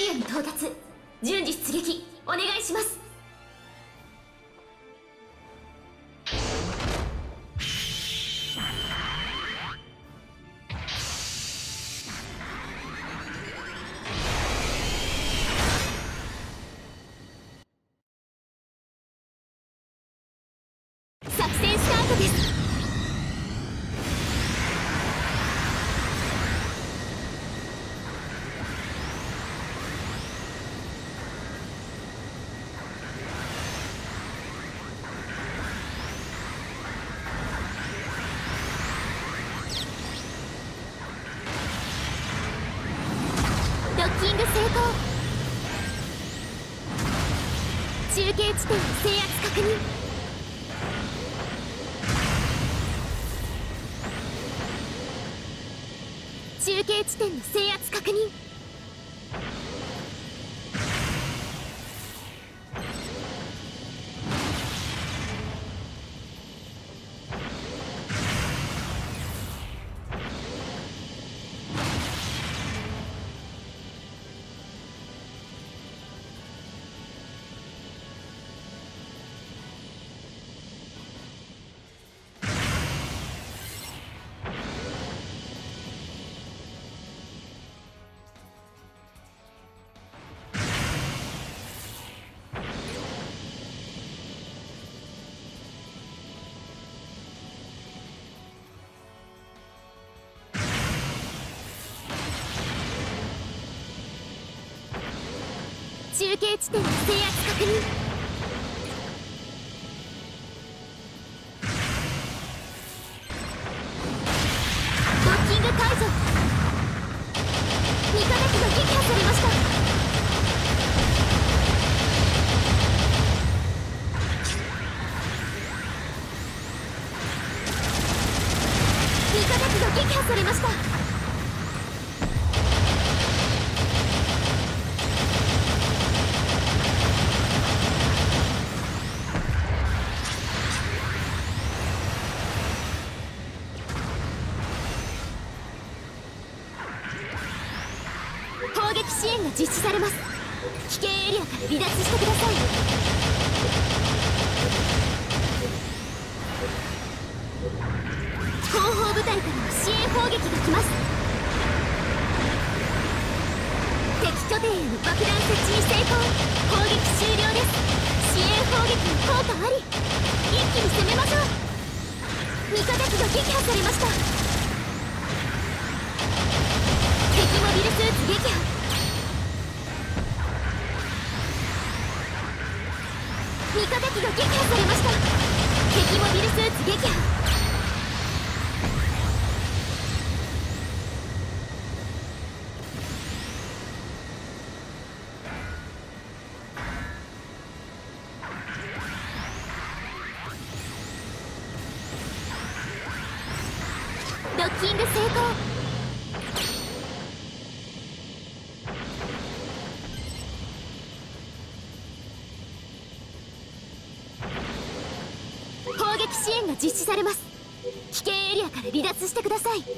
アに到達。順次出撃お願いします。作戦スタートです。ドッキング成功。中継地点の制圧確認。中継地点の制圧確認。中継地点の制圧確認。ドッキング解除。2カ月が撃破されました。2カ月が撃破されました。砲撃支援が実施されます。危険エリアから離脱してください。後方部隊からの支援砲撃が来ます。敵拠点への爆弾設置に成功。砲撃終了です。支援砲撃の効果あり。一気に攻めましょう。2カ月が撃破されました。敵モビルスーツ撃破。2カ敵が撃破されました。敵モビルスーツ撃破。ドッキング成功。砲撃支援が実施されます。危険エリアから離脱してください。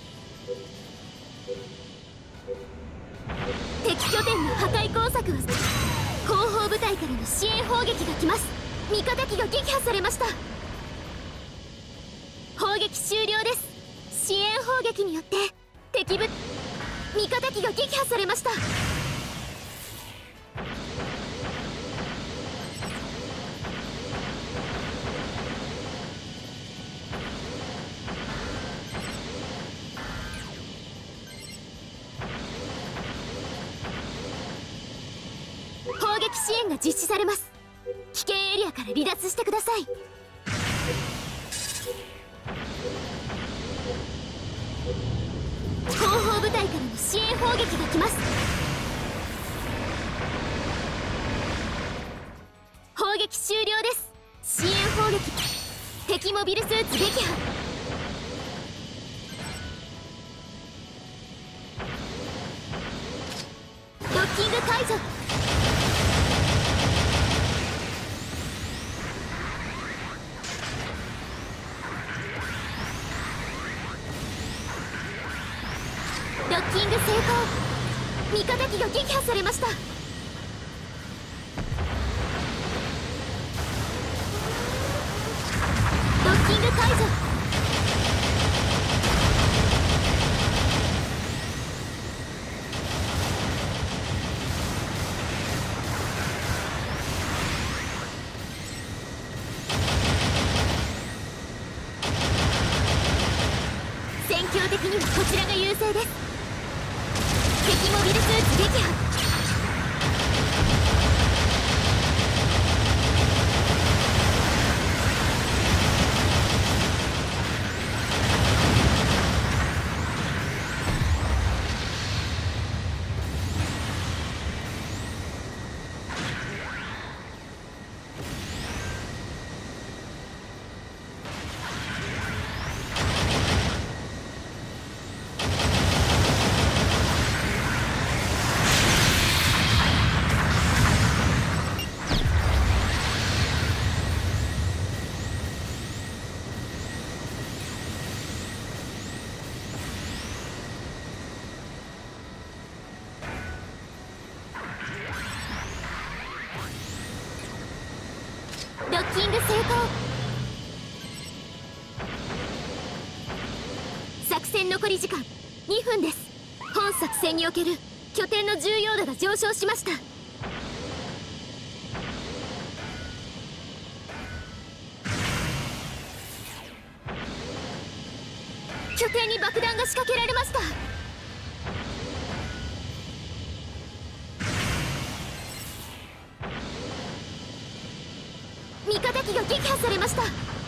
敵拠点の破壊工作は後方部隊からの支援砲撃が来ます。味方機が撃破されました。砲撃終了です。支援砲撃によって味方機が撃破されました。砲撃支援が実施されます。危険エリアから離脱してください。後方部隊からの支援砲撃が来ます。砲撃終了です。支援砲撃。敵モビルスーツ撃破。ドッキング解除。ドッキング成功。味味方機が撃破されました。ドッキング解除。戦況的にはこちらが優勢です。敵モビルスーツ撃破。ドッキング成功。作戦残り時間2分です。本作戦における拠点の重要度が上昇しました。拠点に爆弾が仕掛けられました。味方機が撃破されました。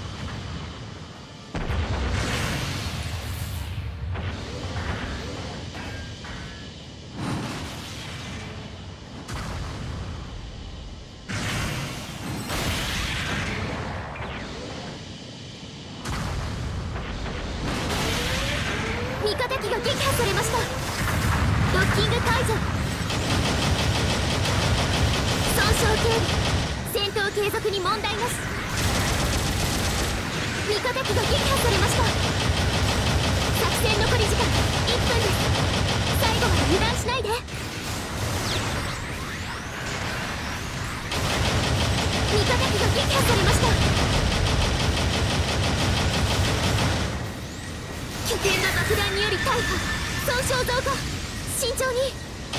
味方機が撃破されました。ドッキング解除。損傷警備。戦闘継続に問題なし。味方機が撃破されました。作戦残り時間1分です。最後まで油断しないで。味方機が撃破されました。拠点の爆弾により大破、損傷増加。慎重に。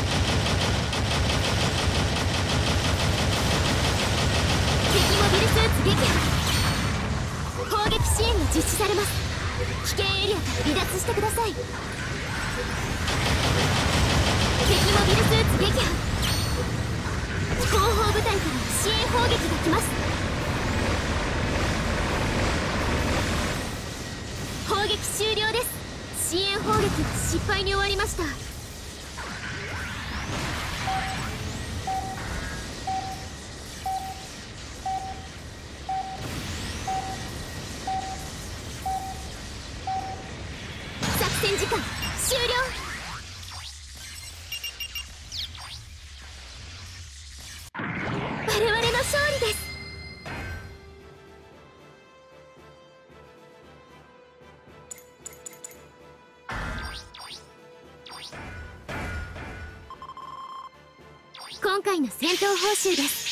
敵モビルスーツ撃破。砲撃支援が実施されます。危険エリアから離脱してください。敵モビルスーツ撃破。後方部隊から支援砲撃が来ます。砲撃終了です。支援砲撃は失敗に終わりました。作戦時間終了。我々の勝利です。今回の戦闘報酬です。